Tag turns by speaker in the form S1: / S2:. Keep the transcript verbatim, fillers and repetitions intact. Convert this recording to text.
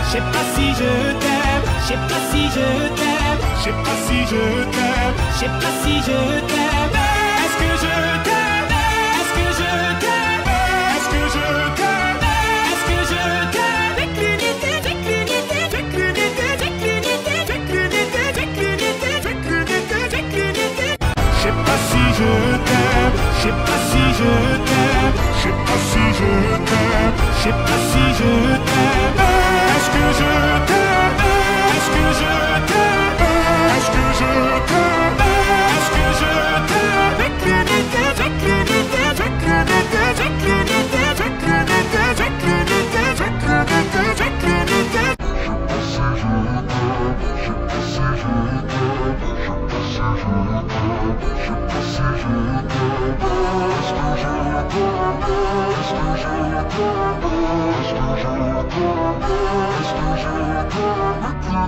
S1: je sais pas si je t'aime, je sais pas si je t'aime, je sais pas si je t'aime, je sais pas si je t'aime. Est-ce que je t'aime? Est-ce que je t'aime? Est-ce que je t'aime? Est-ce que je t'aime? Avec l'unité, avec l'unité, avec l'unité, avec l'unité, avec l'unité, avec l'unité, avec l'unité, avec l'unité. Je sais pas si je t'aime, je sais pas si je t'aime, je sais pas si je t'aime, je sais pas si je t'aime. Est-ce que je t'aime? Est-ce que je t'aime? Est-ce que je t'aime? Est-ce que je t'aime? Avec l'unité, avec l'unité, avec l'unité, avec l'unité, avec l'unité, avec l'unité, avec l'unité, avec l'unité. Je sais pas si je t'aime, je sais pas si je t'aime, je sais pas si je t'aime, je sais pas si je t'aime. Est-ce que je t'aime? Est-ce que je t'aime? Est-ce que je t'aime? Est-ce que